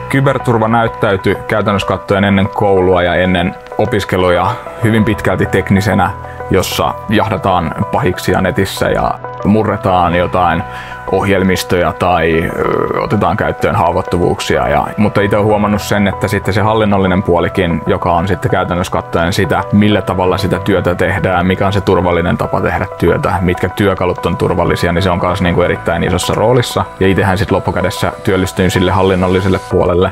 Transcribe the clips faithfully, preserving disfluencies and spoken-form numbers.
Kyberturva näyttäytyi käytännössä katsoen ennen koulua ja ennen opiskeluja hyvin pitkälti teknisenä, jossa jahdataan pahiksia netissä ja murretaan jotain ohjelmistoja tai ö, otetaan käyttöön haavoittuvuuksia. Ja, mutta itse olen huomannut sen, että sitten se hallinnollinen puolikin, joka on sitten käytännössä katsoen sitä, millä tavalla sitä työtä tehdään, mikä on se turvallinen tapa tehdä työtä, mitkä työkalut on turvallisia, niin se on myös niin kuin erittäin isossa roolissa. Ja itsehän sitten loppukädessä työllistyin sille hallinnolliselle puolelle.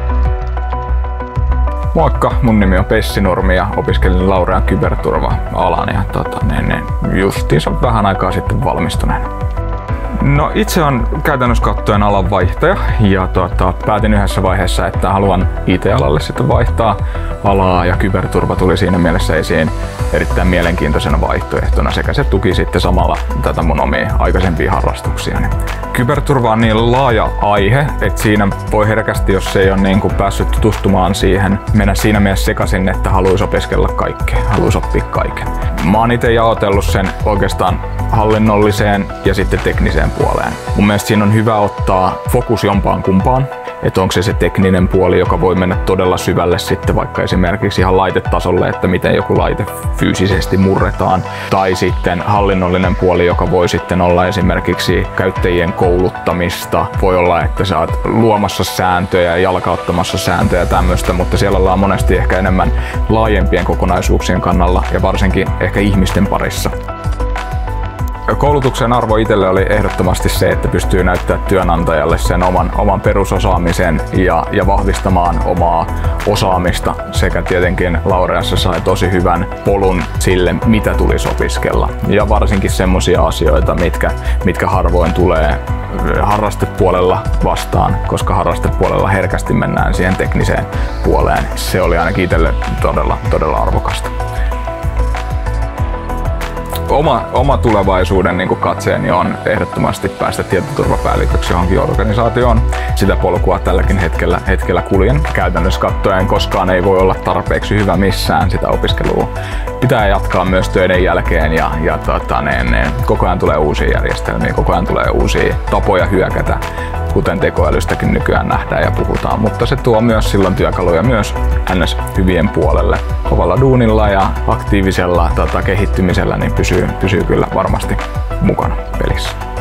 Moikka, mun nimi on Pessi Nurmi ja opiskelin Laurean kyberturva-alan ja tota, niin, niin, justiinsa vähän aikaa sitten valmistuneena. No itse on käytännössä katsoen alan vaihtaja ja tota, päätin yhdessä vaiheessa, että haluan I T-alalle sitten vaihtaa alaa ja kyberturva tuli siinä mielessä esiin erittäin mielenkiintoisena vaihtoehtona sekä se tuki sitten samalla tätä mun omia aikaisempia harrastuksiani. Kyberturva on niin laaja aihe, että siinä voi herkästi, jos ei ole niin kuin päässyt tutustumaan siihen, mennä siinä mielessä sekaisin, että haluaisi opiskella kaikkea, haluaisi oppia kaiken. Mä oon itse jaotellut sen oikeastaan hallinnolliseen ja sitten tekniseen puoleen. Mun mielestä siinä on hyvä ottaa fokus jompaan kumpaan. Että onko se se tekninen puoli, joka voi mennä todella syvälle sitten vaikka esimerkiksi ihan laitetasolle, että miten joku laite fyysisesti murretaan. Tai sitten hallinnollinen puoli, joka voi sitten olla esimerkiksi käyttäjien kouluttamista. Voi olla, että sä oot luomassa sääntöjä, jalkauttamassa sääntöjä ja tämmöistä, mutta siellä ollaan monesti ehkä enemmän laajempien kokonaisuuksien kannalla ja varsinkin ehkä ihmisten parissa. Koulutuksen arvo itselle oli ehdottomasti se, että pystyy näyttämään työnantajalle sen oman, oman perusosaamisen ja, ja vahvistamaan omaa osaamista sekä tietenkin Laureassa sai tosi hyvän polun sille, mitä tulisi opiskella. Ja varsinkin semmoisia asioita, mitkä, mitkä harvoin tulee harrastepuolella vastaan, koska harrastepuolella herkästi mennään siihen tekniseen puoleen. Se oli ainakin itselle todella, todella arvokasta. Oma, oma tulevaisuuden niin kuin katseeni on ehdottomasti päästä tietoturvapäälliköksi johonkin organisaatioon. Sitä polkua tälläkin hetkellä, hetkellä kuljen. Käytännössä katsoen koskaan ei voi olla tarpeeksi hyvä missään, sitä opiskelua pitää jatkaa myös töiden jälkeen ja, ja tota, ne, ne, koko ajan tulee uusia järjestelmiä, koko ajan tulee uusia tapoja hyökätä, kuten tekoälystäkin nykyään nähdään ja puhutaan, mutta se tuo myös silloin työkaluja myös N S-hyvien puolelle. Kovalla duunilla ja aktiivisella tota, kehittymisellä niin pysyy, pysyy kyllä varmasti mukana pelissä.